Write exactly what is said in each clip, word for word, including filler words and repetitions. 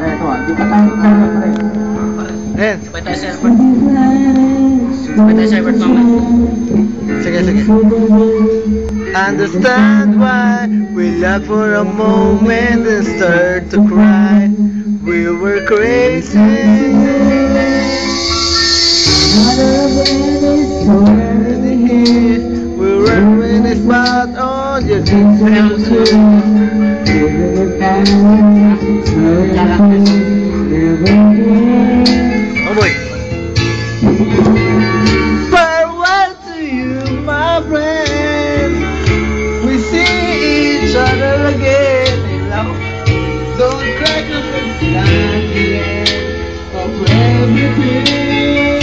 ito ah. Di pa tayo server pa rin. Ren. Sabay tayo server. Sabay tayo server mamaya. Sige, sige. Understand why we laugh for a moment and start to cry. We were crazy. We were in a spot on your oh boy. Farewell to you, my friend. We see each other again. Don't cry, 'cause it's not the end of everything.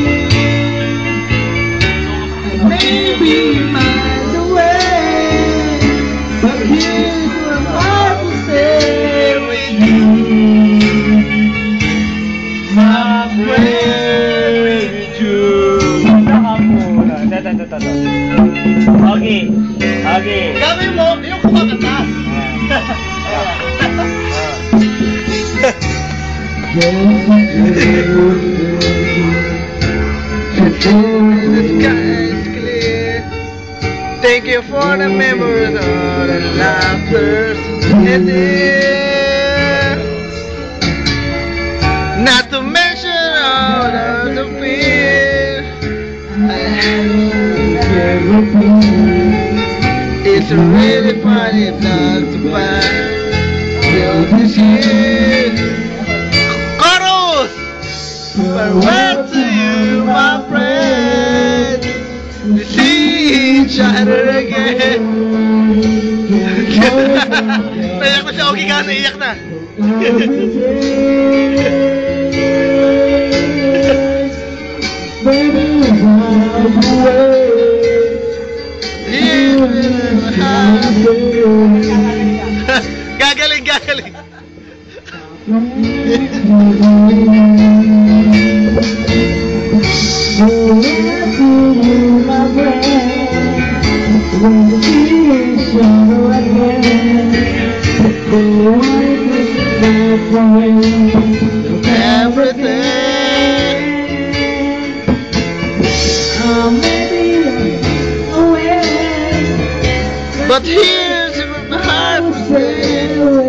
Maybe miles away, but here's what I will say with you, my friend, with you. Okay. Okay. Gawin mo, yung kumakanta. The sky is clear. Thank you for the memories of the laughter and dear. Not to mention all of the fear. It's really funny not to buy this year. Chorus! Farewell to you, my friend. We see each other again. Naiyak na siya, okay ka, naiyak na. Gagaling, gagaling. But here's what my heart will say.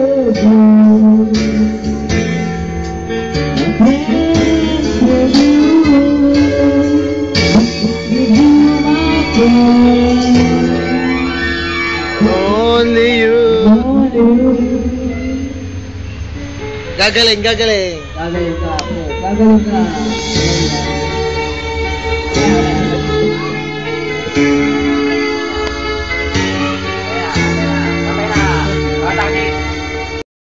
Only you. Gagaling, gagaling. Gagaling ka. Gagaling ka.